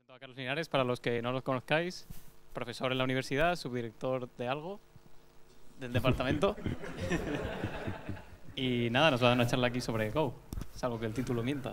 presento a Carlos Linares, para los que no los conozcáis, profesor en la universidad, subdirector de algo, del departamento. Y nada, nos va a dar una charla aquí sobre Go, salvo que el título mienta.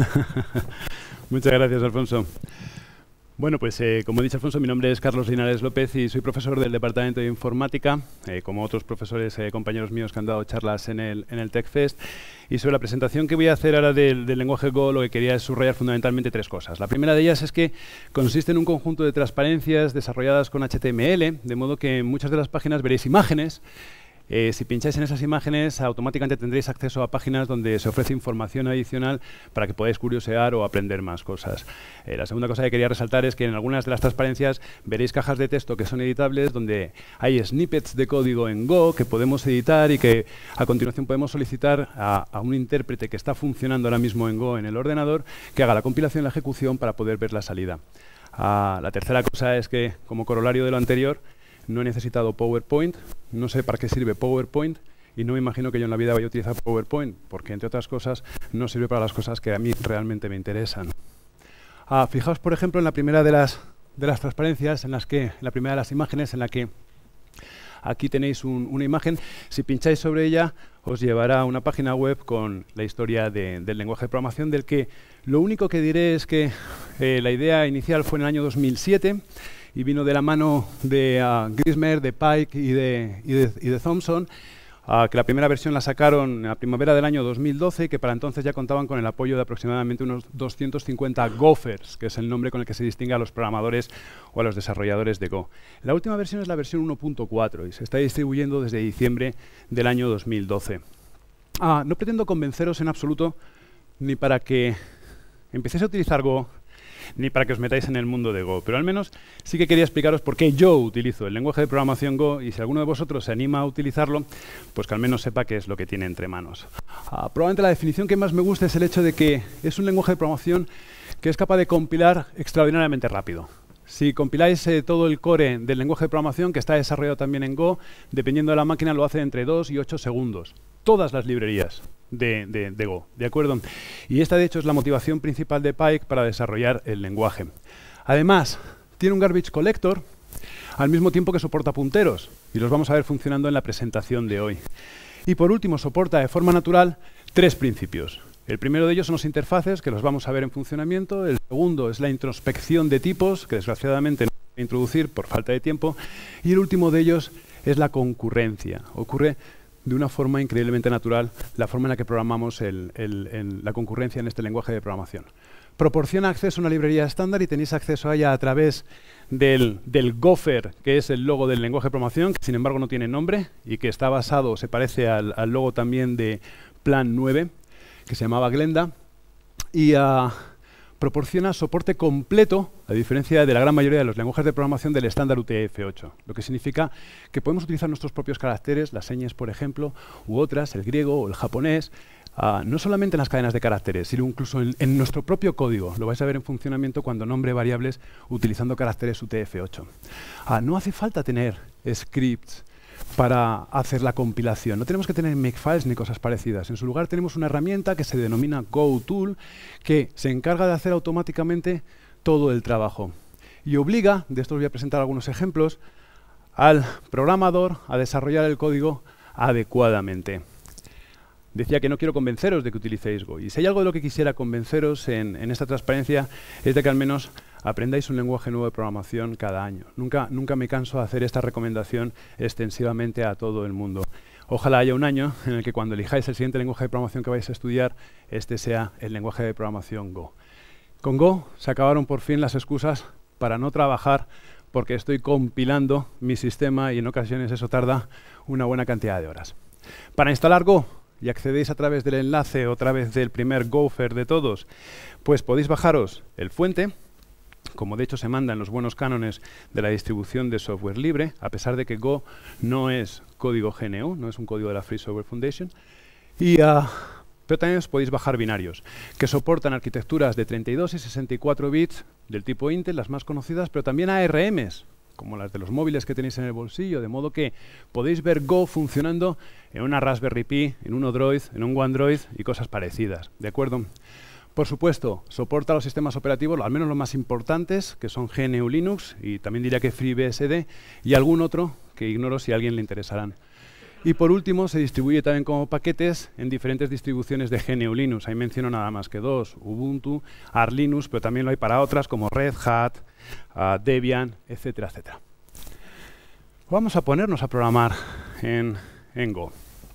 Muchas gracias, Alfonso. Bueno, pues como ha dicho Alfonso, mi nombre es Carlos Linares López y soy profesor del Departamento de Informática, como otros profesores, compañeros míos que han dado charlas en el TechFest. Y sobre la presentación que voy a hacer ahora del lenguaje Go, lo que quería es subrayar fundamentalmente tres cosas. La primera de ellas es que consiste en un conjunto de transparencias desarrolladas con HTML, de modo que en muchas de las páginas veréis imágenes. Si pincháis en esas imágenes, automáticamente tendréis acceso a páginas donde se ofrece información adicional para que podáis curiosear o aprender más cosas. La segunda cosa que quería resaltar es que en algunas de las transparencias veréis cajas de texto que son editables, donde hay snippets de código en Go que podemos editar y que a continuación podemos solicitar a un intérprete que está funcionando ahora mismo en Go en el ordenador que haga la compilación y la ejecución para poder ver la salida. La tercera cosa es que, como corolario de lo anterior, no he necesitado PowerPoint, no sé para qué sirve PowerPoint y no me imagino que yo en la vida vaya a utilizar PowerPoint, porque entre otras cosas no sirve para las cosas que a mí realmente me interesan. Fijaos, por ejemplo, en la primera de las transparencias, en la primera de las imágenes, en la que aquí tenéis una imagen. Si pincháis sobre ella, os llevará a una página web con la historia del lenguaje de programación, del que lo único que diré es que la idea inicial fue en el año 2007, y vino de la mano de Griersma, de Pike y de Thompson, que la primera versión la sacaron en la primavera del año 2012 y que para entonces ya contaban con el apoyo de aproximadamente unos 250 Gophers, que es el nombre con el que se distingue a los programadores o a los desarrolladores de Go. La última versión es la versión 1.4 y se está distribuyendo desde diciembre del año 2012. No pretendo convenceros en absoluto ni para que empecéis a utilizar Go, ni para que os metáis en el mundo de Go, pero al menos sí que quería explicaros por qué yo utilizo el lenguaje de programación Go y si alguno de vosotros se anima a utilizarlo, pues que al menos sepa qué es lo que tiene entre manos. Probablemente la definición que más me gusta es el hecho de que es un lenguaje de programación que es capaz de compilar extraordinariamente rápido. Si compiláis todo el core del lenguaje de programación, que está desarrollado también en Go, dependiendo de la máquina lo hace entre 2 y 8 segundos. Todas las librerías de Go, ¿de acuerdo? Y esta, de hecho, es la motivación principal de Pike para desarrollar el lenguaje. Además, tiene un garbage collector al mismo tiempo que soporta punteros, y los vamos a ver funcionando en la presentación de hoy. Y por último, soporta de forma natural tres principios. El primero de ellos son los interfaces, que los vamos a ver en funcionamiento. El segundo es la introspección de tipos, que desgraciadamente no voy a introducir por falta de tiempo. Y el último de ellos es la concurrencia. Ocurre de una forma increíblemente natural la forma en la que programamos la concurrencia en este lenguaje de programación. Proporciona acceso a una librería estándar y tenéis acceso a ella a través del Gopher, que es el logo del lenguaje de programación, que sin embargo no tiene nombre y que está basado, se parece al logo también de Plan 9, que se llamaba Glenda, y proporciona soporte completo, a diferencia de la gran mayoría de los lenguajes de programación, del estándar UTF-8, lo que significa que podemos utilizar nuestros propios caracteres, las señas, por ejemplo, u otras, el griego o el japonés, no solamente en las cadenas de caracteres, sino incluso en nuestro propio código. Lo vais a ver en funcionamiento cuando nombre variables utilizando caracteres UTF-8. No hace falta tener scripts para hacer la compilación. No tenemos que tener makefiles ni cosas parecidas. En su lugar tenemos una herramienta que se denomina GoTool, que se encarga de hacer automáticamente todo el trabajo. Y obliga, de esto os voy a presentar algunos ejemplos, al programador a desarrollar el código adecuadamente. Decía que no quiero convenceros de que utilicéis Go. Y si hay algo de lo que quisiera convenceros en esta transparencia es de que al menos aprendáis un lenguaje nuevo de programación cada año. Nunca me canso de hacer esta recomendación extensivamente a todo el mundo. Ojalá haya un año en el que cuando elijáis el siguiente lenguaje de programación que vais a estudiar, este sea el lenguaje de programación Go. Con Go se acabaron por fin las excusas para no trabajar porque estoy compilando mi sistema y en ocasiones eso tarda una buena cantidad de horas. Para instalar Go, y accedéis a través del enlace o a través del primer Gopher de todos, pues podéis bajaros el fuente, como de hecho se manda en los buenos cánones de la distribución de software libre, a pesar de que Go no es código GNU, no es un código de la Free Software Foundation, pero también os podéis bajar binarios, que soportan arquitecturas de 32 y 64 bits del tipo Intel, las más conocidas, pero también ARMs, como las de los móviles que tenéis en el bolsillo, de modo que podéis ver Go funcionando en una Raspberry Pi, en un Odroid, en un OneDroid y cosas parecidas, ¿de acuerdo? Por supuesto, soporta los sistemas operativos, al menos los más importantes, que son GNU Linux, y también diría que FreeBSD, y algún otro que ignoro si a alguien le interesarán. Y por último, se distribuye también como paquetes en diferentes distribuciones de GNU Linux. Ahí menciono nada más que dos, Ubuntu, Arch Linux, pero también lo hay para otras como Red Hat, Debian, etcétera, etcétera. Vamos a ponernos a programar en Go.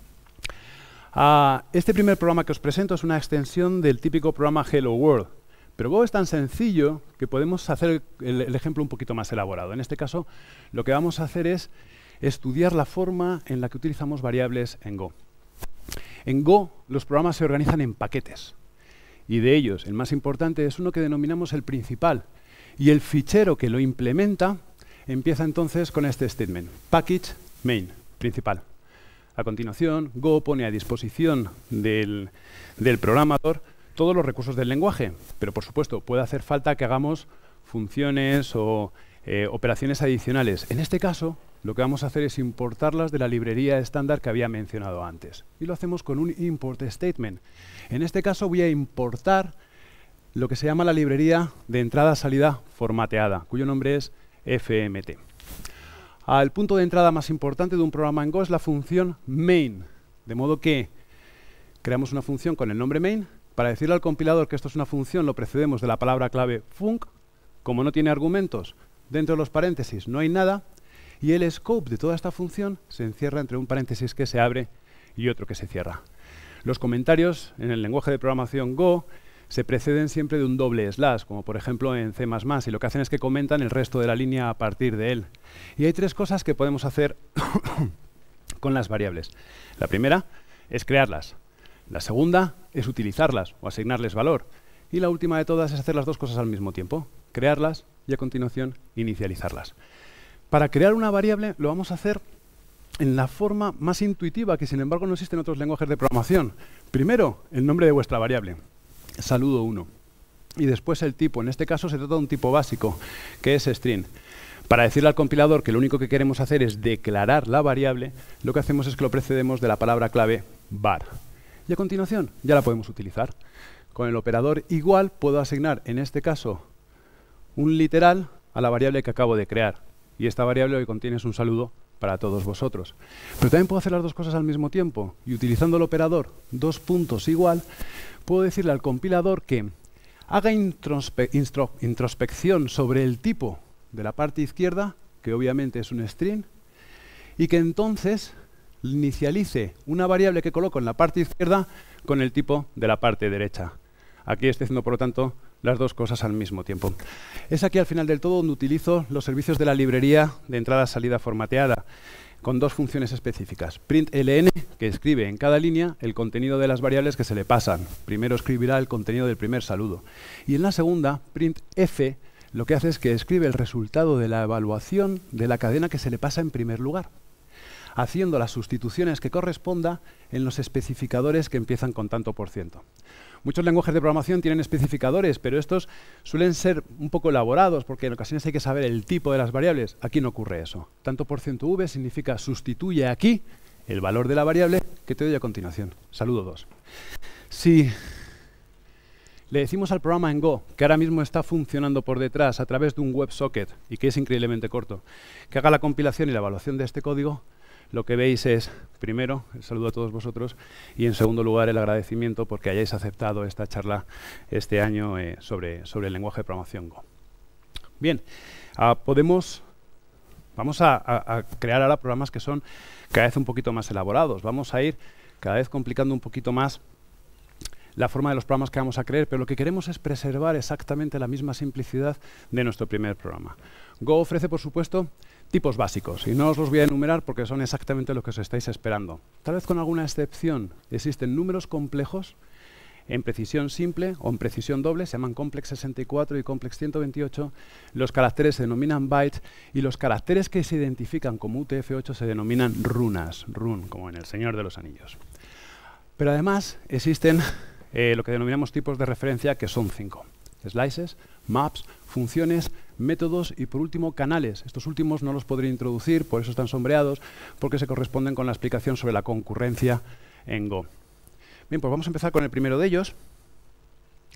Este primer programa que os presento es una extensión del típico programa Hello World. Pero Go es tan sencillo que podemos hacer el ejemplo un poquito más elaborado. En este caso, lo que vamos a hacer es estudiar la forma en la que utilizamos variables en Go. En Go, los programas se organizan en paquetes. Y de ellos, el más importante es uno que denominamos el principal. Y el fichero que lo implementa empieza entonces con este statement. Package main, principal. A continuación, Go pone a disposición del programador todos los recursos del lenguaje. Pero, por supuesto, puede hacer falta que hagamos funciones o operaciones adicionales. En este caso, lo que vamos a hacer es importarlas de la librería estándar que había mencionado antes. Y lo hacemos con un import statement. En este caso voy a importar lo que se llama la librería de entrada-salida formateada, cuyo nombre es FMT. El punto de entrada más importante de un programa en Go es la función main. De modo que creamos una función con el nombre main. Para decirle al compilador que esto es una función, lo precedemos de la palabra clave func. Como no tiene argumentos, dentro de los paréntesis no hay nada. Y el scope de toda esta función se encierra entre un paréntesis que se abre y otro que se cierra. Los comentarios en el lenguaje de programación Go se preceden siempre de un doble slash, como por ejemplo en C++, y lo que hacen es que comentan el resto de la línea a partir de él. Y hay tres cosas que podemos hacer con las variables. La primera es crearlas. La segunda es utilizarlas o asignarles valor. Y la última de todas es hacer las dos cosas al mismo tiempo. Crearlas y a continuación inicializarlas. Para crear una variable lo vamos a hacer en la forma más intuitiva, que sin embargo no existe en otros lenguajes de programación. Primero, el nombre de vuestra variable, saludo 1. Y después el tipo. En este caso se trata de un tipo básico, que es string. Para decirle al compilador que lo único que queremos hacer es declarar la variable, lo que hacemos es que lo precedemos de la palabra clave var. Y a continuación ya la podemos utilizar. Con el operador igual puedo asignar, en este caso, un literal a la variable que acabo de crear. Y esta variable que contiene es un saludo para todos vosotros. Pero también puedo hacer las dos cosas al mismo tiempo. Y utilizando el operador dos puntos igual, puedo decirle al compilador que haga introspección sobre el tipo de la parte izquierda, que obviamente es un string, y que entonces inicialice una variable que coloco en la parte izquierda con el tipo de la parte derecha. Aquí estoy haciendo, por lo tanto, las dos cosas al mismo tiempo. Es aquí al final del todo donde utilizo los servicios de la librería de entrada-salida formateada con dos funciones específicas. Println, que escribe en cada línea el contenido de las variables que se le pasan. Primero escribirá el contenido del primer saludo. Y en la segunda, printf, lo que hace es que escribe el resultado de la evaluación de la cadena que se le pasa en primer lugar, haciendo las sustituciones que corresponda en los especificadores que empiezan con tanto por ciento. Muchos lenguajes de programación tienen especificadores, pero estos suelen ser un poco elaborados porque en ocasiones hay que saber el tipo de las variables. Aquí no ocurre eso. Tanto por ciento v significa sustituye aquí el valor de la variable que te doy a continuación. Saludo 2. Si le decimos al programa en Go, que ahora mismo está funcionando por detrás a través de un WebSocket y que es increíblemente corto, que haga la compilación y la evaluación de este código, lo que veis es, primero, el saludo a todos vosotros y, en segundo lugar, el agradecimiento porque hayáis aceptado esta charla este año sobre el lenguaje de programación Go. Bien, vamos a crear ahora programas que son cada vez un poquito más elaborados. Vamos a ir cada vez complicando un poquito más la forma de los programas que vamos a crear, pero lo que queremos es preservar exactamente la misma simplicidad de nuestro primer programa. Go ofrece, por supuesto, tipos básicos, y no os los voy a enumerar porque son exactamente lo que os estáis esperando. Tal vez con alguna excepción. Existen números complejos en precisión simple o en precisión doble, se llaman complex 64 y complex 128. Los caracteres se denominan bytes y los caracteres que se identifican como UTF-8 se denominan runas, run, como en El Señor de los Anillos. Pero además existen lo que denominamos tipos de referencia, que son 5. Slices, maps, funciones, métodos y, por último, canales. Estos últimos no los podré introducir, por eso están sombreados, porque se corresponden con la explicación sobre la concurrencia en Go. Bien, pues vamos a empezar con el primero de ellos.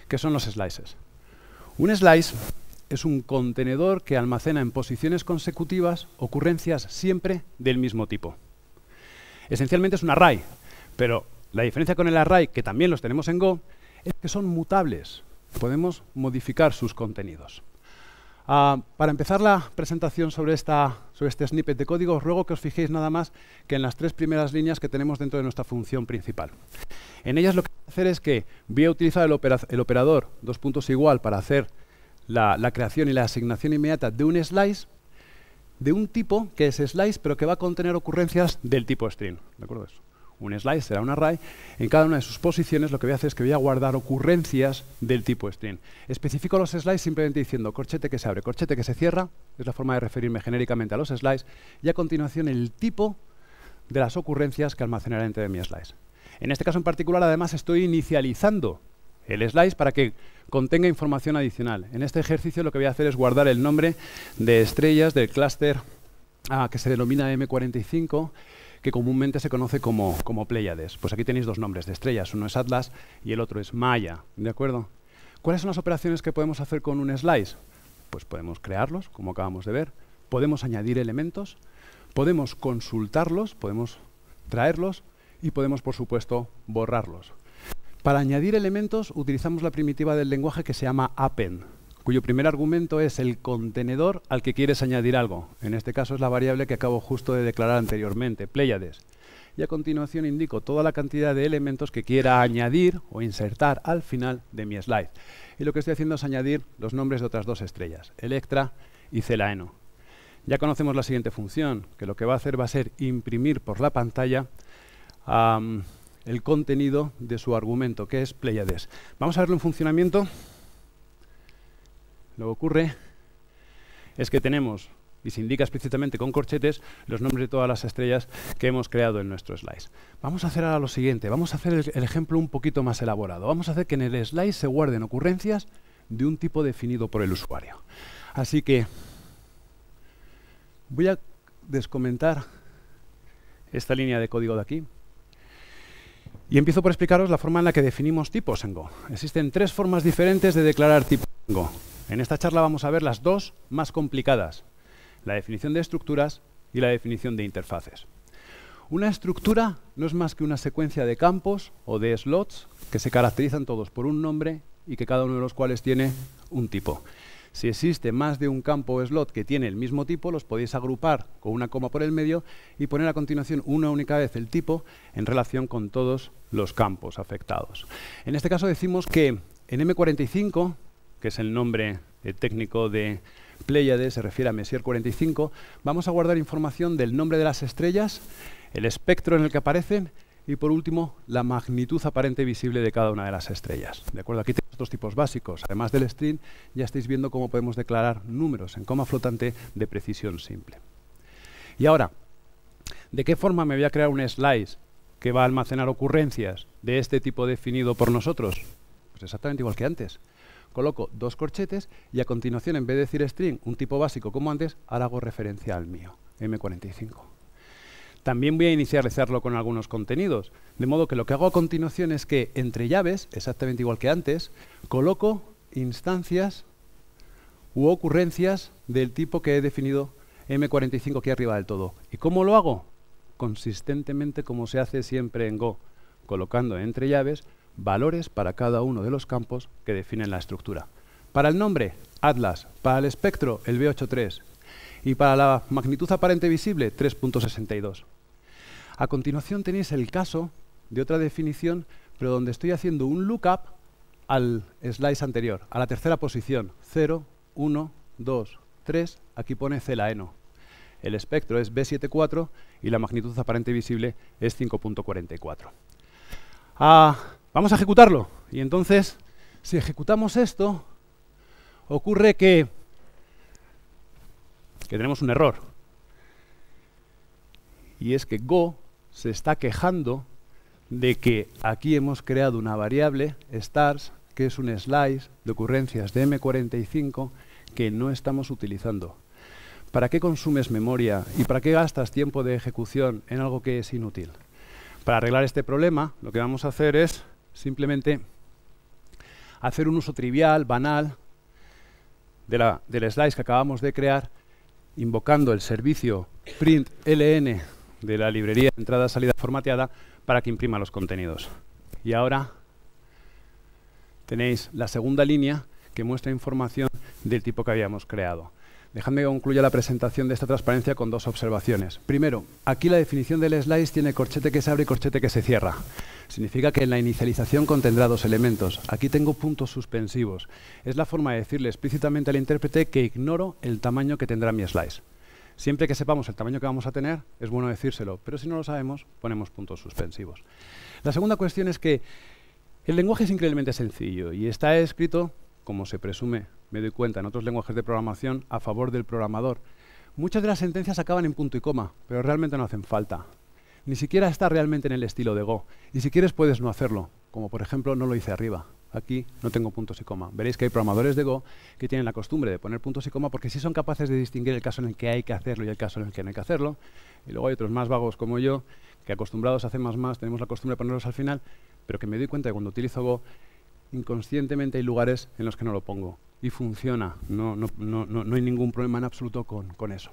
¿Qué son los slices? Un slice es un contenedor que almacena en posiciones consecutivas ocurrencias siempre del mismo tipo. Esencialmente es un array, pero la diferencia con el array, que también los tenemos en Go, es que son mutables. Podemos modificar sus contenidos. Para empezar la presentación sobre este snippet de código, os ruego que os fijéis nada más que en las 3 primeras líneas que tenemos dentro de nuestra función principal. En ellas lo que voy a hacer es que voy a utilizar el operador igual para hacer la creación y la asignación inmediata de un slice de un tipo que es slice, pero que va a contener ocurrencias del tipo string. ¿De acuerdo? Eso. Un slice será un array. En cada una de sus posiciones lo que voy a hacer es que voy a guardar ocurrencias del tipo string. Especifico los slices simplemente diciendo corchete que se abre, corchete que se cierra. Es la forma de referirme genéricamente a los slices. Y a continuación el tipo de las ocurrencias que almacenaré dentro de mi slice. En este caso en particular, además, estoy inicializando el slice para que contenga información adicional. En este ejercicio lo que voy a hacer es guardar el nombre de estrellas del clúster que se denomina M45, que comúnmente se conoce como Pléyades. Pues aquí tenéis 2 nombres de estrellas, uno es Atlas y el otro es Maya, ¿de acuerdo? ¿Cuáles son las operaciones que podemos hacer con un slice? Pues podemos crearlos, como acabamos de ver, podemos añadir elementos, podemos consultarlos, podemos traerlos y podemos, por supuesto, borrarlos. Para añadir elementos utilizamos la primitiva del lenguaje que se llama append, cuyo primer argumento es el contenedor al que quieres añadir algo. En este caso es la variable que acabo justo de declarar anteriormente, Pléyades. Y a continuación indico toda la cantidad de elementos que quiera añadir o insertar al final de mi slide. Y lo que estoy haciendo es añadir los nombres de otras 2 estrellas, Electra y Celaeno. Ya conocemos la siguiente función, que lo que va a hacer va a ser imprimir por la pantalla el contenido de su argumento, que es Pléyades. Vamos a verlo en funcionamiento. Lo que ocurre es que tenemos, y se indica explícitamente con corchetes, los nombres de todas las estrellas que hemos creado en nuestro slice. Vamos a hacer ahora lo siguiente, vamos a hacer el ejemplo un poquito más elaborado. Vamos a hacer que en el slice se guarden ocurrencias de un tipo definido por el usuario. Así que voy a descomentar esta línea de código de aquí. Y empiezo por explicaros la forma en la que definimos tipos en Go. Existen 3 formas diferentes de declarar tipos en Go. En esta charla vamos a ver las 2 más complicadas, la definición de estructuras y la definición de interfaces. Una estructura no es más que una secuencia de campos o de slots que se caracterizan todos por un nombre y que cada uno de los cuales tiene un tipo. Si existe más de un campo o slot que tiene el mismo tipo, los podéis agrupar con una coma por el medio y poner a continuación una única vez el tipo en relación con todos los campos afectados. En este caso decimos que en M45, que es el nombre técnico de Pléyades, se refiere a Messier 45, vamos a guardar información del nombre de las estrellas, el espectro en el que aparecen y por último la magnitud aparente visible de cada una de las estrellas. ¿De acuerdo? Aquí tenemos 2 tipos básicos. Además del string, ya estáis viendo cómo podemos declarar números en coma flotante de precisión simple. Y ahora, ¿de qué forma me voy a crear un slice que va a almacenar ocurrencias de este tipo definido por nosotros? Pues exactamente igual que antes. Coloco 2 corchetes y a continuación, en vez de decir string, un tipo básico como antes, ahora hago referencia al mío, M45. También voy a inicializarlo con algunos contenidos, de modo que lo que hago a continuación es que entre llaves, exactamente igual que antes, coloco instancias u ocurrencias del tipo que he definido M45 aquí arriba del todo. ¿Y cómo lo hago? Consistentemente como se hace siempre en Go, colocando entre llaves valores para cada uno de los campos que definen la estructura. Para el nombre, Atlas. Para el espectro, el B83. Y para la magnitud aparente visible, 3.62. A continuación tenéis el caso de otra definición, pero donde estoy haciendo un lookup al slice anterior, a la tercera posición, 0, 1, 2, 3, aquí pone Celaeno. El espectro es B74 y la magnitud aparente visible es 5.44. Vamos a ejecutarlo. Y entonces, si ejecutamos esto, ocurre que tenemos un error. Y es que Go se está quejando de que aquí hemos creado una variable, stars, que es un slice de ocurrencias de M45 que no estamos utilizando. ¿Para qué consumes memoria y para qué gastas tiempo de ejecución en algo que es inútil? Para arreglar este problema, lo que vamos a hacer es simplemente hacer un uso trivial, banal, del slice que acabamos de crear, invocando el servicio println de la librería entrada-salida formateada para que imprima los contenidos. Y ahora tenéis la segunda línea que muestra información del tipo que habíamos creado. Dejadme que concluya la presentación de esta transparencia con dos observaciones. Primero, aquí la definición del slice tiene corchete que se abre y corchete que se cierra. Significa que en la inicialización contendrá dos elementos. Aquí tengo puntos suspensivos. Es la forma de decirle explícitamente al intérprete que ignoro el tamaño que tendrá mi slice. Siempre que sepamos el tamaño que vamos a tener, es bueno decírselo, pero si no lo sabemos, ponemos puntos suspensivos. La segunda cuestión es que el lenguaje es increíblemente sencillo y está escrito, como se presume, me doy cuenta, en otros lenguajes de programación, a favor del programador. Muchas de las sentencias acaban en punto y coma, pero realmente no hacen falta. Ni siquiera está realmente en el estilo de Go. Y si quieres puedes no hacerlo, como por ejemplo no lo hice arriba. Aquí no tengo puntos y coma. Veréis que hay programadores de Go que tienen la costumbre de poner puntos y coma porque sí son capaces de distinguir el caso en el que hay que hacerlo y el caso en el que no hay que hacerlo. Y luego hay otros más vagos como yo, que acostumbrados a hacer más, tenemos la costumbre de ponerlos al final, pero que me doy cuenta que cuando utilizo Go, inconscientemente hay lugares en los que no lo pongo. Y funciona, no hay ningún problema en absoluto con eso.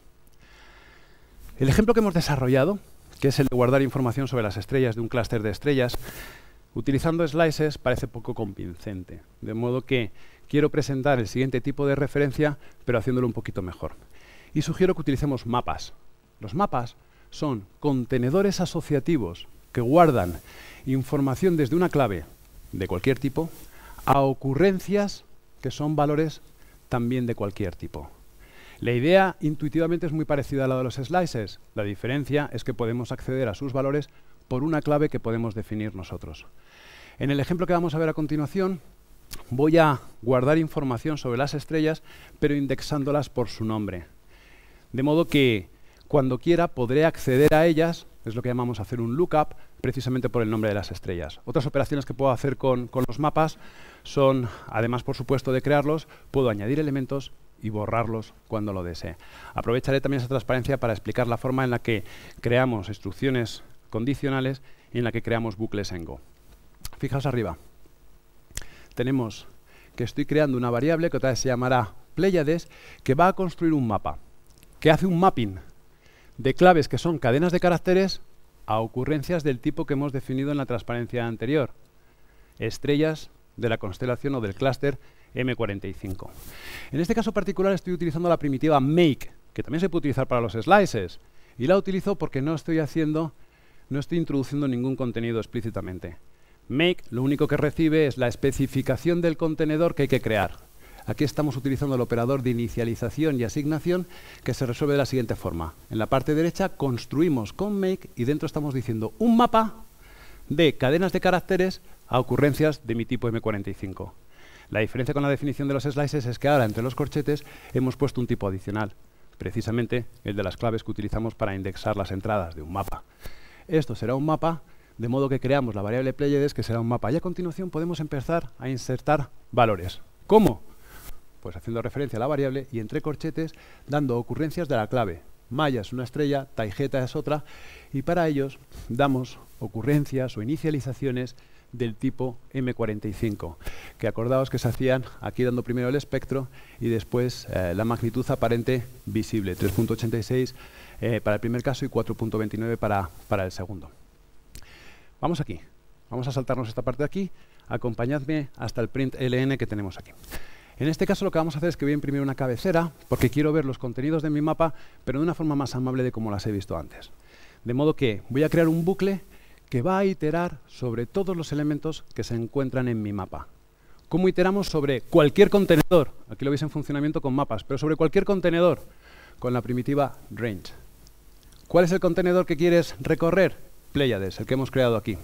El ejemplo que hemos desarrollado, que es el de guardar información sobre las estrellas de un clúster de estrellas, utilizando slices parece poco convincente, de modo que quiero presentar el siguiente tipo de referencia, pero haciéndolo un poquito mejor. Y sugiero que utilicemos mapas. Los mapas son contenedores asociativos que guardan información desde una clave de cualquier tipo a ocurrencias que son valores también de cualquier tipo. La idea intuitivamente es muy parecida a la de los slices. La diferencia es que podemos acceder a sus valores por una clave que podemos definir nosotros. En el ejemplo que vamos a ver a continuación, voy a guardar información sobre las estrellas, pero indexándolas por su nombre. De modo que cuando quiera podré acceder a ellas, es lo que llamamos hacer un lookup, precisamente por el nombre de las estrellas. Otras operaciones que puedo hacer con los mapas son, además por supuesto de crearlos, puedo añadir elementos y borrarlos cuando lo desee. Aprovecharé también esa transparencia para explicar la forma en la que creamos instrucciones condicionales y en la que creamos bucles en Go. Fijaos arriba. Tenemos que estoy creando una variable que otra vez se llamará Pléyades, que va a construir un mapa, que hace un mapping de claves que son cadenas de caracteres a ocurrencias del tipo que hemos definido en la transparencia anterior. Estrellas de la constelación o del clúster M45. En este caso particular estoy utilizando la primitiva make, que también se puede utilizar para los slices, y la utilizo porque no estoy introduciendo ningún contenido explícitamente. Make lo único que recibe es la especificación del contenedor que hay que crear. Aquí estamos utilizando el operador de inicialización y asignación que se resuelve de la siguiente forma. En la parte derecha construimos con make y dentro estamos diciendo un mapa de cadenas de caracteres a ocurrencias de mi tipo M45. La diferencia con la definición de los slices es que ahora entre los corchetes hemos puesto un tipo adicional, precisamente el de las claves que utilizamos para indexar las entradas de un mapa. Esto será un mapa, de modo que creamos la variable Pléyades, que será un mapa. Y a continuación podemos empezar a insertar valores. ¿Cómo? Pues haciendo referencia a la variable y entre corchetes dando ocurrencias de la clave. Maya es una estrella, Taijeta es otra, y para ellos damos ocurrencias o inicializaciones del tipo M45, que acordaos que se hacían aquí dando primero el espectro y después la magnitud aparente visible, 3.86 para el primer caso y 4.29 para el segundo. Vamos aquí, vamos a saltarnos esta parte de aquí, acompañadme hasta el println que tenemos aquí. En este caso lo que vamos a hacer es que voy a imprimir una cabecera porque quiero ver los contenidos de mi mapa, pero de una forma más amable de como las he visto antes. De modo que voy a crear un bucle que va a iterar sobre todos los elementos que se encuentran en mi mapa. ¿Cómo iteramos sobre cualquier contenedor? Aquí lo veis en funcionamiento con mapas, pero sobre cualquier contenedor con la primitiva range. ¿Cuál es el contenedor que quieres recorrer? Pléyades, el que hemos creado aquí.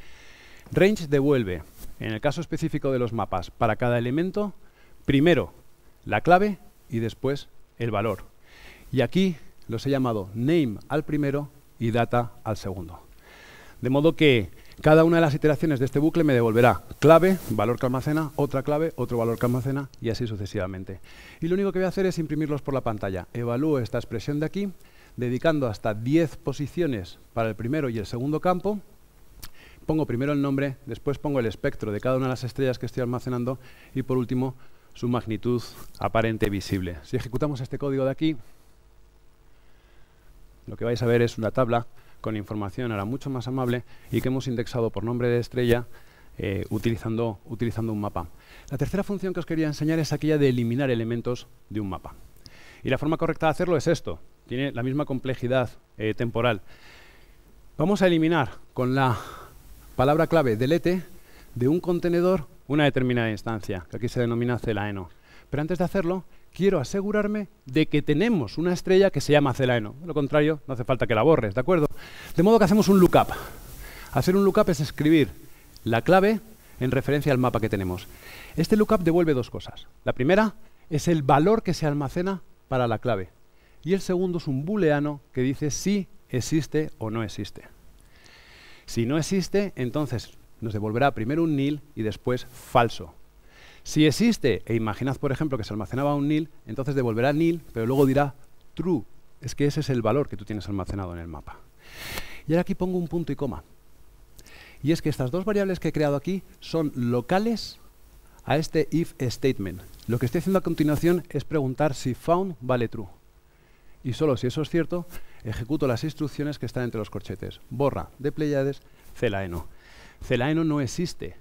Range devuelve, en el caso específico de los mapas, para cada elemento, primero la clave y después el valor. Y aquí los he llamado name al primero y data al segundo. De modo que cada una de las iteraciones de este bucle me devolverá clave, valor que almacena, otra clave, otro valor que almacena y así sucesivamente. Y lo único que voy a hacer es imprimirlos por la pantalla. Evalúo esta expresión de aquí, dedicando hasta 10 posiciones para el primero y el segundo campo, pongo primero el nombre, después pongo el espectro de cada una de las estrellas que estoy almacenando y por último su magnitud aparente visible. Si ejecutamos este código de aquí, lo que vais a ver es una tabla con información ahora mucho más amable y que hemos indexado por nombre de estrella utilizando un mapa. La tercera función que os quería enseñar es aquella de eliminar elementos de un mapa. Y la forma correcta de hacerlo es esto. Tiene la misma complejidad temporal. Vamos a eliminar con la palabra clave delete de un contenedor una determinada instancia, que aquí se denomina celaeno. Pero antes de hacerlo, quiero asegurarme de que tenemos una estrella que se llama celaeno. De lo contrario, no hace falta que la borres, ¿de acuerdo? De modo que hacemos un lookup. Hacer un lookup es escribir la clave en referencia al mapa que tenemos. Este lookup devuelve dos cosas. La primera es el valor que se almacena para la clave. Y el segundo es un booleano que dice si existe o no existe. Si no existe, entonces nos devolverá primero un nil y después falso. Si existe, e imaginad por ejemplo que se almacenaba un nil, entonces devolverá nil, pero luego dirá true. Es que ese es el valor que tú tienes almacenado en el mapa. Y ahora aquí pongo un punto y coma. Y es que estas dos variables que he creado aquí son locales a este if statement. Lo que estoy haciendo a continuación es preguntar si found vale true. Y solo si eso es cierto, ejecuto las instrucciones que están entre los corchetes. Borra de Pleiades celaeno. Celaeno no existe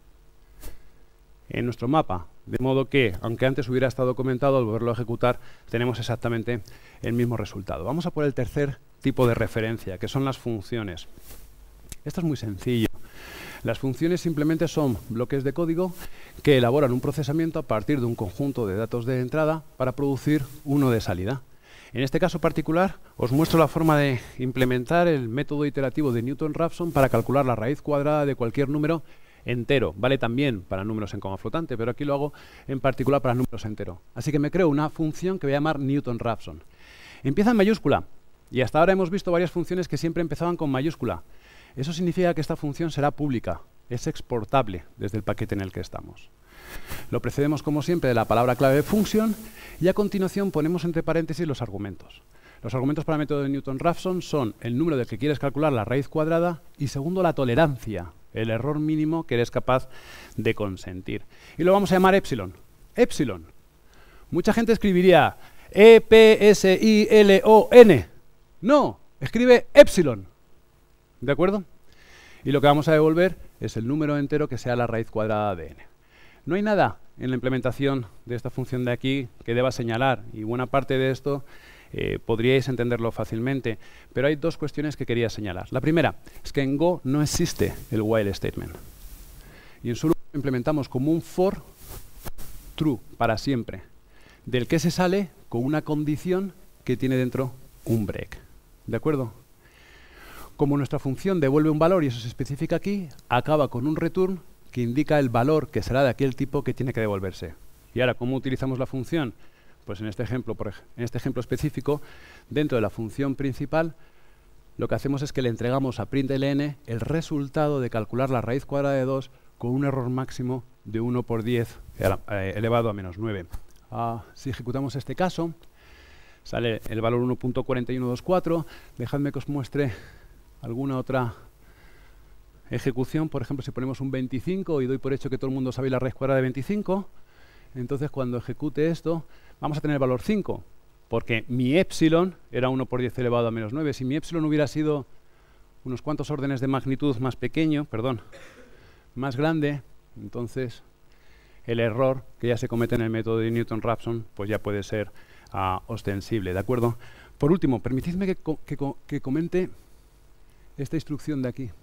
en nuestro mapa, de modo que, aunque antes hubiera estado comentado, al volverlo a ejecutar, tenemos exactamente el mismo resultado. Vamos a por el tercer tipo de referencia, que son las funciones. Esto es muy sencillo. Las funciones simplemente son bloques de código que elaboran un procesamiento a partir de un conjunto de datos de entrada para producir uno de salida. En este caso particular, os muestro la forma de implementar el método iterativo de Newton-Raphson para calcular la raíz cuadrada de cualquier número entero. Vale también para números en coma flotante, pero aquí lo hago en particular para números enteros. Así que me creo una función que voy a llamar Newton-Raphson. Empieza en mayúscula, y hasta ahora hemos visto varias funciones que siempre empezaban con mayúscula. Eso significa que esta función será pública, es exportable desde el paquete en el que estamos. Lo precedemos como siempre de la palabra clave function y a continuación ponemos entre paréntesis los argumentos. Los argumentos para el método de Newton-Raphson son el número del que quieres calcular la raíz cuadrada y segundo la tolerancia, el error mínimo que eres capaz de consentir. Y lo vamos a llamar epsilon. Epsilon. Mucha gente escribiría E-P-S-I-L-O-N. No, escribe epsilon. ¿De acuerdo? Y lo que vamos a devolver es el número entero que sea la raíz cuadrada de n. No hay nada en la implementación de esta función de aquí que deba señalar, y buena parte de esto podríais entenderlo fácilmente, pero hay dos cuestiones que quería señalar. La primera es que en Go no existe el while statement. Y en su lugar lo implementamos como un for true, para siempre, del que se sale con una condición que tiene dentro un break. ¿De acuerdo? Como nuestra función devuelve un valor y eso se especifica aquí, acaba con un return que indica el valor que será de aquel tipo que tiene que devolverse. Y ahora, ¿cómo utilizamos la función? Pues en este ejemplo específico, dentro de la función principal, lo que hacemos es que le entregamos a println el resultado de calcular la raíz cuadrada de 2 con un error máximo de 1 por 10 elevado a menos 9. Si ejecutamos este caso, sale el valor 1.4124. Dejadme que os muestre alguna otra ejecución. Por ejemplo, si ponemos un 25 y doy por hecho que todo el mundo sabe la raíz cuadrada de 25, entonces cuando ejecute esto vamos a tener el valor 5, porque mi epsilon era 1 por 10 elevado a menos 9. Si mi epsilon hubiera sido unos cuantos órdenes de magnitud más pequeño, más grande, entonces el error que ya se comete en el método de Newton-Raphson pues ya puede ser ostensible, ¿de acuerdo? Por último, permitidme que comente esta instrucción de aquí.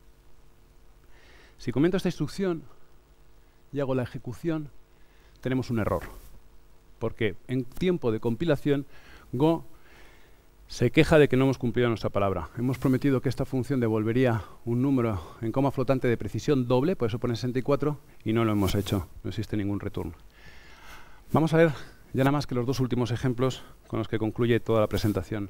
Si comento esta instrucción y hago la ejecución, tenemos un error, porque en tiempo de compilación Go se queja de que no hemos cumplido nuestra palabra. Hemos prometido que esta función devolvería un número en coma flotante de precisión doble, por eso pone 64, y no lo hemos hecho. No existe ningún return. Vamos a ver ya nada más que los dos últimos ejemplos con los que concluye toda la presentación.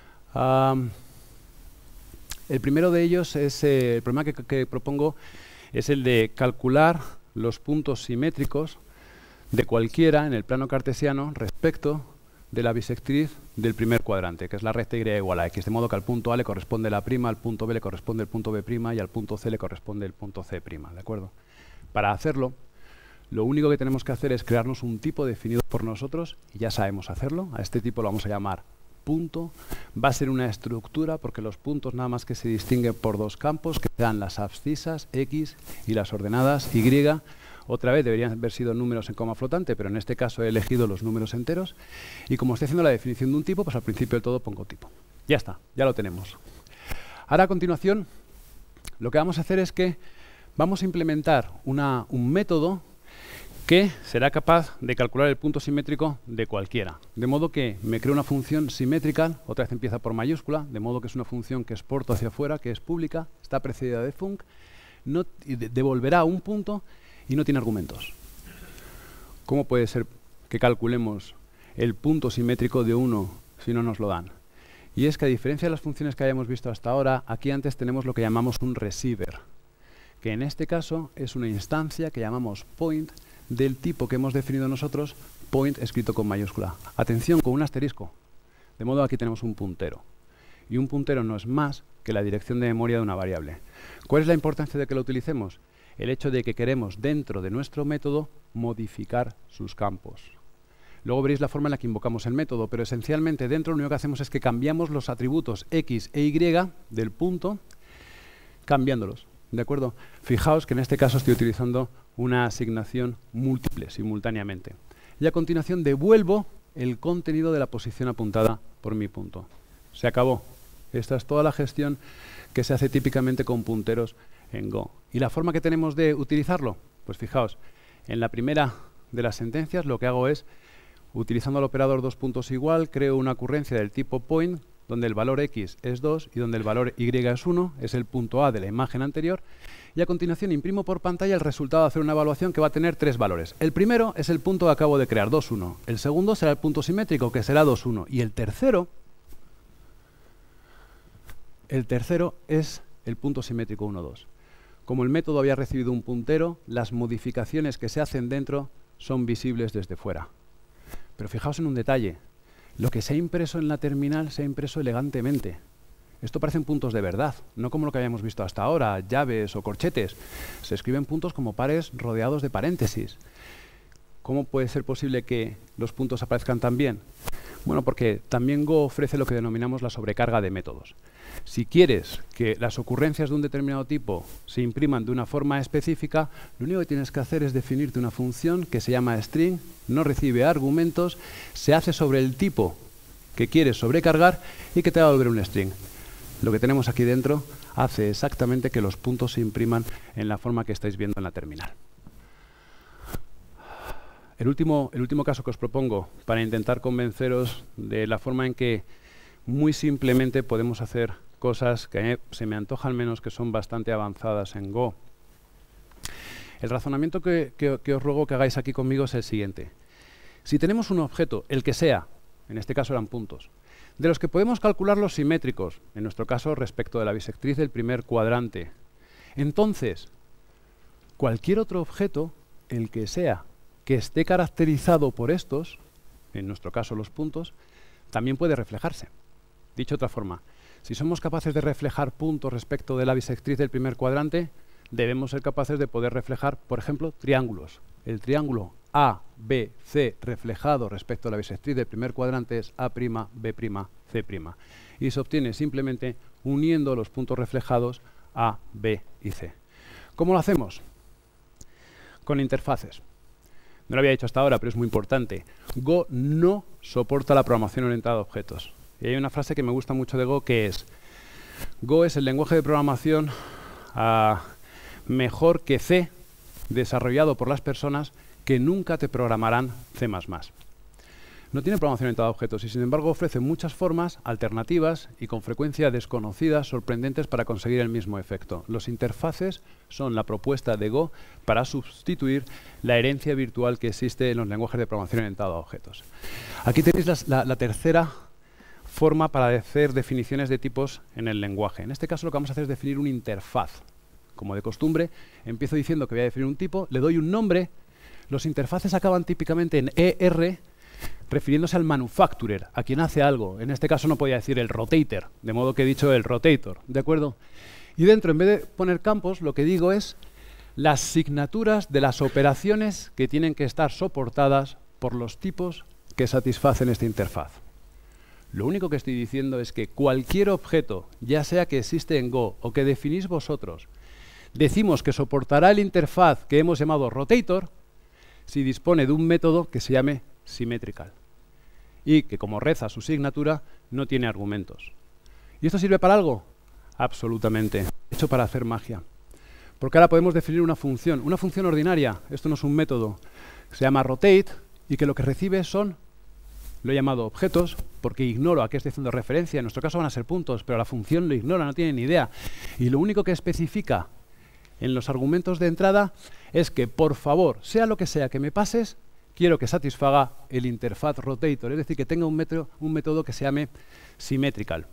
El primero de ellos es el problema que propongo es el de calcular los puntos simétricos de cualquiera en el plano cartesiano respecto de la bisectriz del primer cuadrante, que es la recta y igual a x, de modo que al punto A le corresponde la prima, al punto B le corresponde el punto B' y al punto C le corresponde el punto C', ¿de acuerdo? Para hacerlo, lo único que tenemos que hacer es crearnos un tipo definido por nosotros, y ya sabemos hacerlo. A este tipo lo vamos a llamar punto. Va a ser una estructura, porque los puntos nada más que se distinguen por dos campos, que dan las abscisas x y las ordenadas y. Otra vez deberían haber sido números en coma flotante, pero en este caso he elegido los números enteros. Y como estoy haciendo la definición de un tipo, pues al principio del todo pongo tipo. Ya está, ya lo tenemos. Ahora a continuación, lo que vamos a hacer es que vamos a implementar un método que será capaz de calcular el punto simétrico de cualquiera. De modo que me creo una función simétrica, otra vez empieza por mayúscula, de modo que es una función que exporto hacia afuera, que es pública, está precedida de func, devolverá un punto y no tiene argumentos. ¿Cómo puede ser que calculemos el punto simétrico de 1 si no nos lo dan? Y es que a diferencia de las funciones que hayamos visto hasta ahora, aquí antes tenemos lo que llamamos un receiver, que en este caso es una instancia que llamamos point del tipo que hemos definido nosotros, point escrito con mayúscula. Atención, con un asterisco. De modo que aquí tenemos un puntero. Y un puntero no es más que la dirección de memoria de una variable. ¿Cuál es la importancia de que lo utilicemos? El hecho de que queremos dentro de nuestro método modificar sus campos. Luego veréis la forma en la que invocamos el método, pero esencialmente dentro lo único que hacemos es que cambiamos los atributos x e y del punto, cambiándolos. ¿De acuerdo? Fijaos que en este caso estoy utilizando una asignación múltiple simultáneamente. Y a continuación devuelvo el contenido de la posición apuntada por mi punto. Se acabó. Esta es toda la gestión que se hace típicamente con punteros en Go. ¿Y la forma que tenemos de utilizarlo? Pues fijaos, en la primera de las sentencias lo que hago es, utilizando el operador dos puntos igual, creo una ocurrencia del tipo point, donde el valor x es 2 y donde el valor y es 1, es el punto A de la imagen anterior, y a continuación imprimo por pantalla el resultado de hacer una evaluación que va a tener tres valores. El primero es el punto que acabo de crear, 2, 1. El segundo será el punto simétrico, que será 2, 1. Y el tercero es el punto simétrico 1, 2. Como el método había recibido un puntero, las modificaciones que se hacen dentro son visibles desde fuera. Pero fijaos en un detalle. Lo que se ha impreso en la terminal se ha impreso elegantemente. Esto parecen puntos de verdad, no como lo que habíamos visto hasta ahora, llaves o corchetes. Se escriben puntos como pares rodeados de paréntesis. ¿Cómo puede ser posible que los puntos aparezcan tan bien? Bueno, porque también Go ofrece lo que denominamos la sobrecarga de métodos. Si quieres que las ocurrencias de un determinado tipo se impriman de una forma específica, lo único que tienes que hacer es definirte una función que se llama string, no recibe argumentos, se hace sobre el tipo que quieres sobrecargar y que te va a devolver un string. Lo que tenemos aquí dentro hace exactamente que los puntos se impriman en la forma que estáis viendo en la terminal. El último caso que os propongo para intentar convenceros de la forma en que muy simplemente podemos hacer cosas que se me antoja al menos que son bastante avanzadas en Go. El razonamiento que os ruego que hagáis aquí conmigo es el siguiente. Si tenemos un objeto, el que sea, en este caso eran puntos, de los que podemos calcular los simétricos, en nuestro caso respecto de la bisectriz del primer cuadrante, entonces cualquier otro objeto, el que sea, que esté caracterizado por estos, en nuestro caso los puntos, también puede reflejarse. Dicho de otra forma, si somos capaces de reflejar puntos respecto de la bisectriz del primer cuadrante, debemos ser capaces de poder reflejar, por ejemplo, triángulos. El triángulo A, B, C reflejado respecto a la bisectriz del primer cuadrante es A', B', C'. Y se obtiene simplemente uniendo los puntos reflejados A, B y C. ¿Cómo lo hacemos? Con interfaces. No lo había dicho hasta ahora, pero es muy importante. Go no soporta la programación orientada a objetos. Y hay una frase que me gusta mucho de Go que es: Go es el lenguaje de programación mejor que C, desarrollado por las personas que nunca te programarán C++. No tiene programación orientada a objetos y sin embargo ofrece muchas formas alternativas y con frecuencia desconocidas, sorprendentes para conseguir el mismo efecto. Los interfaces son la propuesta de Go para sustituir la herencia virtual que existe en los lenguajes de programación orientada a objetos. Aquí tenéis la tercera forma para hacer definiciones de tipos en el lenguaje. En este caso lo que vamos a hacer es definir una interfaz. Como de costumbre, empiezo diciendo que voy a definir un tipo, le doy un nombre. Los interfaces acaban típicamente en ER, refiriéndose al manufacturer, a quien hace algo. En este caso no podía decir el rotator, de modo que he dicho el rotator, ¿de acuerdo? Y dentro, en vez de poner campos, lo que digo es las signaturas de las operaciones que tienen que estar soportadas por los tipos que satisfacen esta interfaz. Lo único que estoy diciendo es que cualquier objeto, ya sea que existe en Go o que definís vosotros, decimos que soportará el interfaz que hemos llamado rotator si dispone de un método que se llame symmetrical y que, como reza su signatura, no tiene argumentos. ¿Y esto sirve para algo? Absolutamente. Hecho para hacer magia. Porque ahora podemos definir una función ordinaria. Esto no es un método. Se llama rotate y que lo que recibe son, lo he llamado objetos, porque ignoro a qué estoy haciendo referencia. En nuestro caso van a ser puntos, pero la función lo ignora, no tiene ni idea. Y lo único que especifica en los argumentos de entrada es que, por favor, sea lo que sea que me pases, quiero que satisfaga el interfaz rotator, es decir, que tenga un método que se llame symmetrical.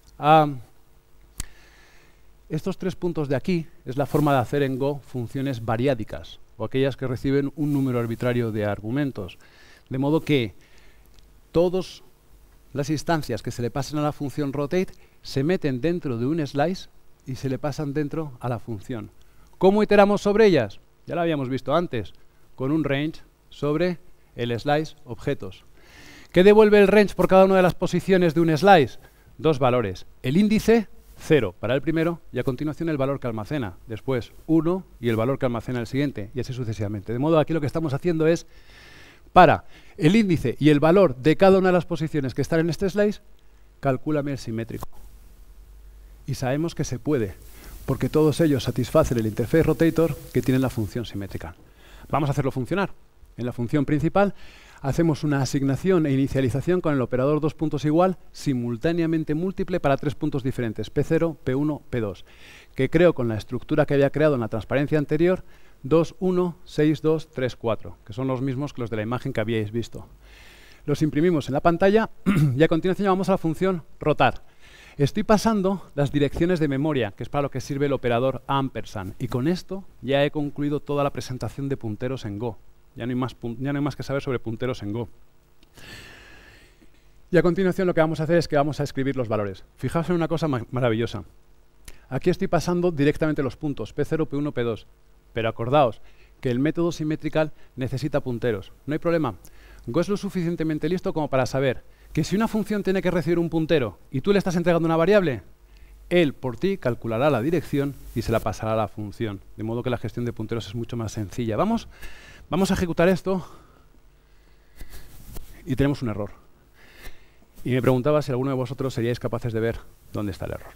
Estos 3 puntos de aquí es la forma de hacer en Go funciones variádicas, o aquellas que reciben un número arbitrario de argumentos. De modo que todas las instancias que se le pasen a la función rotate se meten dentro de un slice y se le pasan dentro a la función. ¿Cómo iteramos sobre ellas? Ya lo habíamos visto antes, con un range sobre el slice objetos. ¿Qué devuelve el range por cada una de las posiciones de un slice? 2 valores. El índice, 0 para el primero, y a continuación el valor que almacena. Después 1 y el valor que almacena el siguiente, y así sucesivamente. De modo que aquí lo que estamos haciendo es, para el índice y el valor de cada una de las posiciones que están en este slice, calcúlame el simétrico. Y sabemos que se puede, porque todos ellos satisfacen el interface rotator que tiene la función simétrica. Vamos a hacerlo funcionar. En la función principal hacemos una asignación e inicialización con el operador 2 puntos igual simultáneamente múltiple para 3 puntos diferentes, P0, P1, P2, que creo con la estructura que había creado en la transparencia anterior, 2, 1, 6, 2, 3, 4, que son los mismos que los de la imagen que habíais visto. Los imprimimos en la pantalla y a continuación llamamos a la función rotar. Estoy pasando las direcciones de memoria, que es para lo que sirve el operador ampersand, y con esto ya he concluido toda la presentación de punteros en Go. Ya no hay más que saber sobre punteros en Go. Y a continuación lo que vamos a hacer es que vamos a escribir los valores. Fijaos en una cosa maravillosa. Aquí estoy pasando directamente los puntos, P0, P1, P2. Pero acordaos que el método symmetrical necesita punteros. No hay problema. Go es lo suficientemente listo como para saber que si una función tiene que recibir un puntero y tú le estás entregando una variable, él por ti calculará la dirección y se la pasará a la función. De modo que la gestión de punteros es mucho más sencilla. Vamos a ejecutar esto y tenemos un error. Y me preguntaba si alguno de vosotros seríais capaces de ver dónde está el error.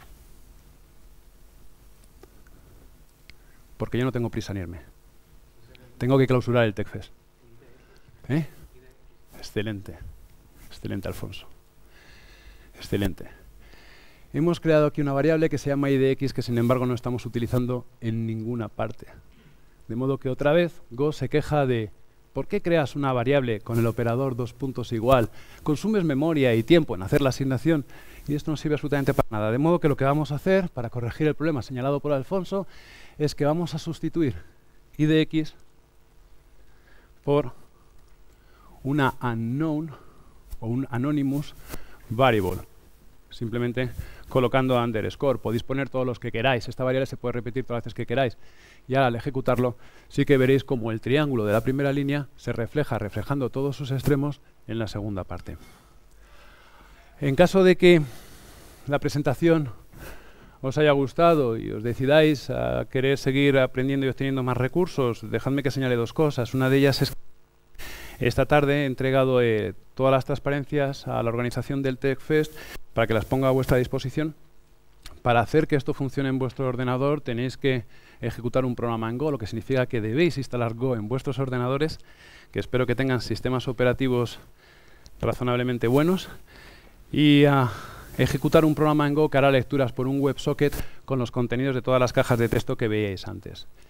Porque yo no tengo prisa en irme. Tengo que clausurar el TechFest. ¿Eh? Excelente. Excelente, Alfonso. Excelente. Hemos creado aquí una variable que se llama idx, que sin embargo no estamos utilizando en ninguna parte. De modo que otra vez Go se queja de ¿por qué creas una variable con el operador 2 puntos igual? Consumes memoria y tiempo en hacer la asignación y esto no sirve absolutamente para nada. De modo que lo que vamos a hacer para corregir el problema señalado por Alfonso es que vamos a sustituir idx por una unknown o un anonymous variable. Simplemente colocando underscore. Podéis poner todos los que queráis. Esta variable se puede repetir todas las veces que queráis. Y ahora al ejecutarlo sí que veréis como el triángulo de la primera línea se refleja, reflejando todos sus extremos en la segunda parte. En caso de que la presentación os haya gustado y os decidáis a querer seguir aprendiendo y obteniendo más recursos, dejadme que señale 2 cosas. Una de ellas es que esta tarde he entregado todas las transparencias a la organización del TechFest para que las ponga a vuestra disposición. Para hacer que esto funcione en vuestro ordenador tenéis que ejecutar un programa en Go, lo que significa que debéis instalar Go en vuestros ordenadores, que espero que tengan sistemas operativos razonablemente buenos, y ejecutar un programa en Go que hará lecturas por un WebSocket con los contenidos de todas las cajas de texto que veíais antes.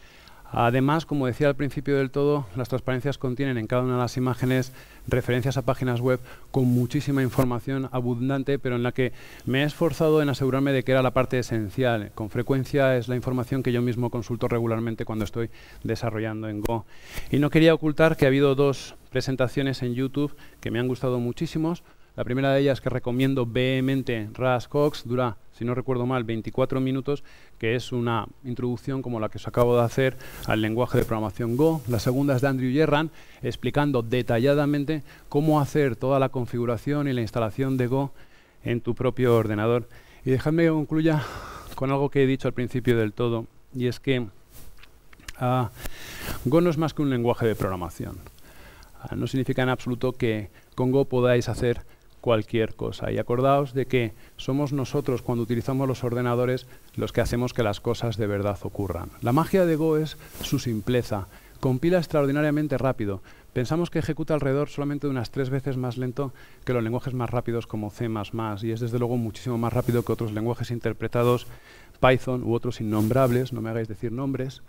Además, como decía al principio del todo, las transparencias contienen en cada una de las imágenes referencias a páginas web con muchísima información abundante, pero en la que me he esforzado en asegurarme de que era la parte esencial. Con frecuencia es la información que yo mismo consulto regularmente cuando estoy desarrollando en Go. Y no quería ocultar que ha habido 2 presentaciones en YouTube que me han gustado muchísimos. La primera de ellas, que recomiendo vehemente, Russ Cox, dura, si no recuerdo mal, 24 minutos, que es una introducción como la que os acabo de hacer al lenguaje de programación Go. La segunda es de Andrew Yerran, explicando detalladamente cómo hacer toda la configuración y la instalación de Go en tu propio ordenador. Y dejadme que concluya con algo que he dicho al principio del todo, y es que Go no es más que un lenguaje de programación. No significa en absoluto que con Go podáis hacer cualquier cosa. Y acordaos de que somos nosotros, cuando utilizamos los ordenadores, los que hacemos que las cosas de verdad ocurran. La magia de Go es su simpleza. Compila extraordinariamente rápido. Pensamos que ejecuta alrededor solamente de unas 3 veces más lento que los lenguajes más rápidos como C++, y es desde luego muchísimo más rápido que otros lenguajes interpretados, Python u otros innombrables, no me hagáis decir nombres.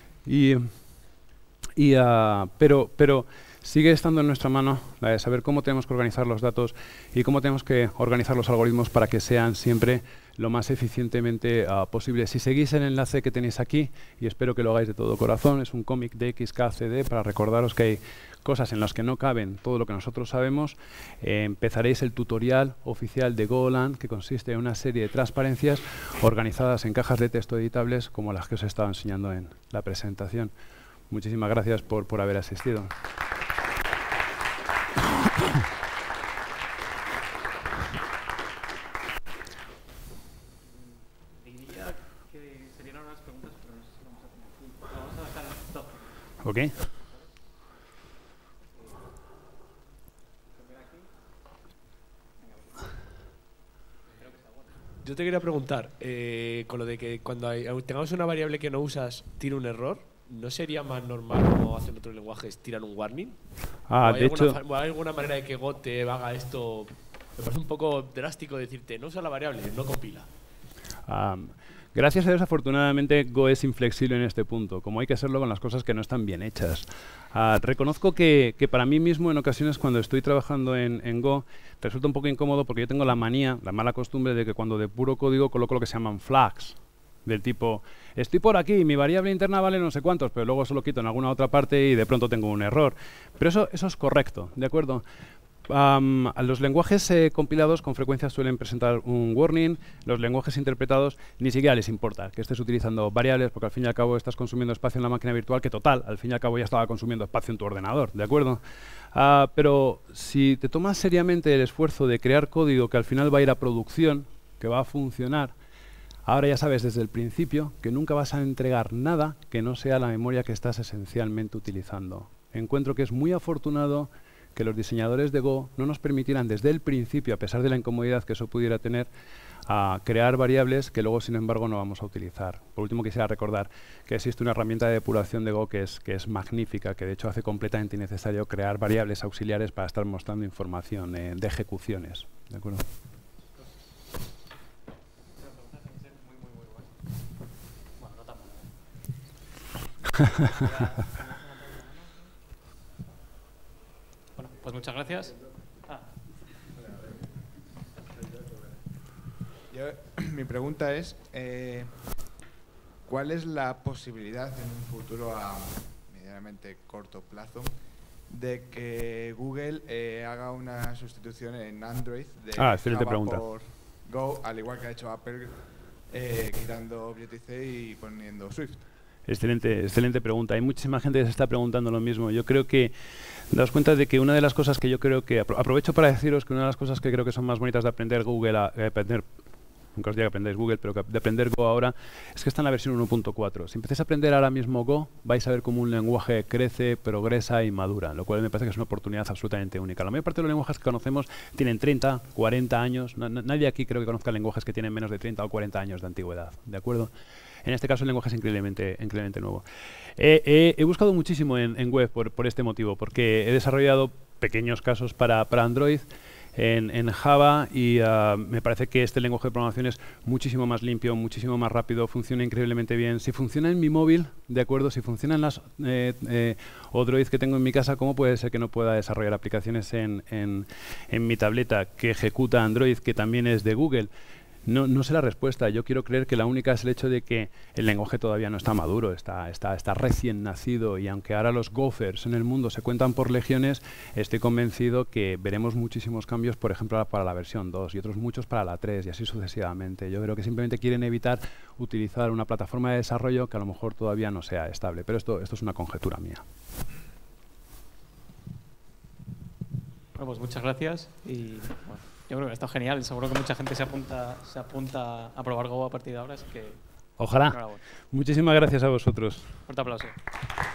Pero sigue estando en nuestra mano la de saber cómo tenemos que organizar los datos y cómo tenemos que organizar los algoritmos para que sean siempre lo más eficientemente posible. Si seguís el enlace que tenéis aquí, y espero que lo hagáis de todo corazón, es un cómic de XKCD para recordaros que hay cosas en las que no caben todo lo que nosotros sabemos. Empezaréis el tutorial oficial de Golang, que consiste en una serie de transparencias organizadas en cajas de texto editables como las que os he estado enseñando en la presentación. Muchísimas gracias por haber asistido. Diría que serían unas preguntas, pero no sé si vamos a tener tiempo. Vamos a dejar esto. ¿Ok? Yo te quería preguntar, con lo de que cuando tengamos una variable que no usas, tira un error, ¿no sería más normal, como hacen otros lenguajes, tirar un warning? ¿O hay alguna manera de que Go te haga esto? Me parece un poco drástico decirte, no usa la variable, no compila. Gracias a Dios, afortunadamente, Go es inflexible en este punto, como hay que hacerlo con las cosas que no están bien hechas. Reconozco que para mí mismo, en ocasiones, cuando estoy trabajando en Go, resulta un poco incómodo porque yo tengo la mala costumbre de que cuando depuro código coloco lo que se llaman flags, del tipo, estoy por aquí, mi variable interna vale no sé cuántos, pero luego se lo quito en alguna otra parte y de pronto tengo un error. Pero eso es correcto, ¿de acuerdo? Los lenguajes compilados con frecuencia suelen presentar un warning. Los lenguajes interpretados ni siquiera les importa que estés utilizando variables, porque al fin y al cabo estás consumiendo espacio en la máquina virtual, que total, al fin y al cabo ya estaba consumiendo espacio en tu ordenador, ¿de acuerdo? Pero si te tomas seriamente el esfuerzo de crear código que al final va a ir a producción, que va a funcionar, ahora ya sabes desde el principio que nunca vas a entregar nada que no sea la memoria que estás esencialmente utilizando. Encuentro que es muy afortunado que los diseñadores de Go no nos permitieran desde el principio, a pesar de la incomodidad que eso pudiera tener, a crear variables que luego, sin embargo, no vamos a utilizar. Por último, quisiera recordar que existe una herramienta de depuración de Go que es magnífica, que de hecho hace completamente innecesario crear variables auxiliares para estar mostrando información de ejecuciones. ¿De acuerdo? Bueno, pues muchas gracias. Mi pregunta es, ¿cuál es la posibilidad en un futuro a medianamente corto plazo de que Google haga una sustitución en Android de excelente Java pregunta. por Go, al igual que ha hecho Apple, quitando Objective-C y poniendo Swift? Excelente pregunta. Hay muchísima gente que se está preguntando lo mismo. Yo creo que daos cuenta de que una de las cosas que yo creo que aprovecho para deciros que una de las cosas que creo que son más bonitas de aprender Google, nunca os diga que aprendáis Google, pero de aprender Go ahora, es que está en la versión 1.4. Si empecéis a aprender ahora mismo Go, vais a ver cómo un lenguaje crece, progresa y madura, lo cual me parece que es una oportunidad absolutamente única. La mayor parte de los lenguajes que conocemos tienen 30, 40 años. Nadie aquí creo que conozca lenguajes que tienen menos de 30 o 40 años de antigüedad, ¿de acuerdo? En este caso el lenguaje es increíblemente nuevo. He buscado muchísimo en web por este motivo, porque he desarrollado pequeños casos para Android en Java y me parece que este lenguaje de programación es muchísimo más limpio, muchísimo más rápido, funciona increíblemente bien. Si funciona en mi móvil, de acuerdo, si funcionan las Odroid que tengo en mi casa, ¿cómo puede ser que no pueda desarrollar aplicaciones en mi tableta que ejecuta Android, que también es de Google? No sé la respuesta. Yo quiero creer que la única es el hecho de que el lenguaje todavía no está maduro, está recién nacido, y aunque ahora los gophers en el mundo se cuentan por legiones, estoy convencido que veremos muchísimos cambios, por ejemplo, para la versión 2 y otros muchos para la 3 y así sucesivamente. Yo creo que simplemente quieren evitar utilizar una plataforma de desarrollo que a lo mejor todavía no sea estable, pero esto es una conjetura mía. Bueno, pues muchas gracias y bueno, yo creo que está genial. Seguro que mucha gente se apunta a probar Go a partir de ahora, así que ojalá. Muchísimas gracias a vosotros. Fuerte aplauso.